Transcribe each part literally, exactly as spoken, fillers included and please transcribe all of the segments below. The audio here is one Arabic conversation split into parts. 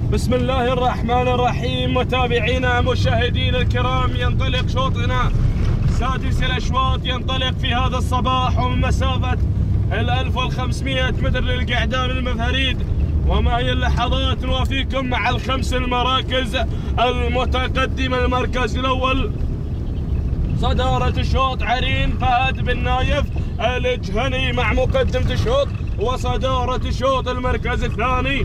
بسم الله الرحمن الرحيم. متابعينا مشاهدينا الكرام، ينطلق شوطنا سادس الاشواط، ينطلق في هذا الصباح ومن مسافة ال ألف وخمسمئة متر للقعدان المفاريد. وما هي اللحظات نوافيكم مع الخمس المراكز المتقدمة. المركز الأول صدارة الشوط عرين فهد بن نايف الجهني مع مقدمة الشوط، وصدارة الشوط المركز الثاني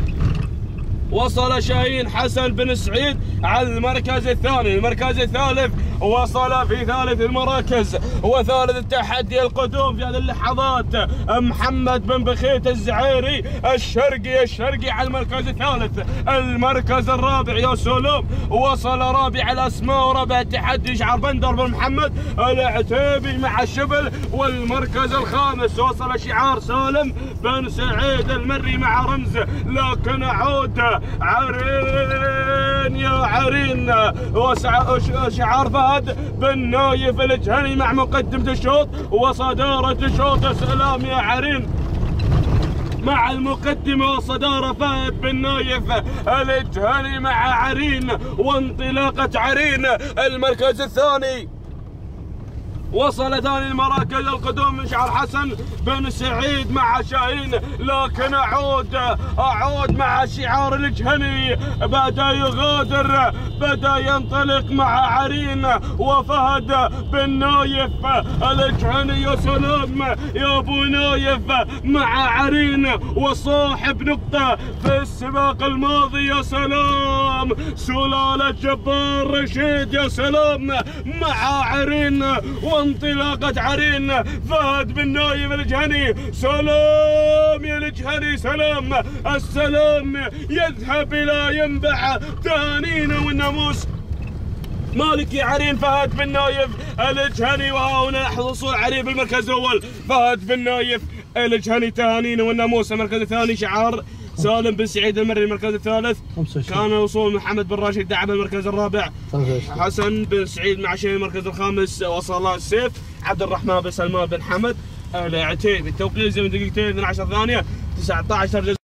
وصل شاهين حسن بن سعيد على المركز الثاني. المركز الثالث وصل في ثالث المراكز وثالث التحدي القدوم في هذه اللحظات محمد بن بخيت الزعيري الشرقي الشرقي على المركز الثالث. المركز الرابع يا سلام وصل رابع الاسماء ورابع التحدي شعر بندر بن محمد العتيبي مع الشبل. والمركز الخامس وصل شعار سالم بن سعيد المري مع رمز. لكن اعود عرين يا عرين وشعار فهد بن نايف الجهني مع مقدمة الشوط وصدارة الشوط. سلام يا عرين مع المقدمة وصدارة فهد بن نايف الجهني مع عرين. وانطلاقة عرين. المركز الثاني وصل ثاني المراكز القدوم من شعر حسن بن سعيد مع شاهين. لكن اعود اعود مع شعار الجهني، بدا يغادر بدا ينطلق مع عرين وفهد بن نايف الجهني. يا سلام يا ابو نايف مع عرين وصاحب نقطة في السباق الماضي. يا سلام سلالة جبار رشيد. يا سلام مع عرين وانطلاقة عرين فهد بن نايف الجهني. سلام يا الجهني سلام. السلام يذهب الى ينبع تهانينا والناموس مالك يا عرين فهد بن نايف الجهني. وها هنا حصول عرين بالمركز الاول فهد بن نايف الجهني تهانينا والناموس. المركز الثاني شعار سالم بن سعيد المري. المركز الثالث كان وصول محمد بن راشد دعم. المركز الرابع حسن بن سعيد مع شيء. المركز الخامس وصل السيف عبد الرحمن بن سلمان بن حمد العتيبي. التوقيت زي من دقيقتين اثنتي عشرة ثانية تسعة عشر جزء.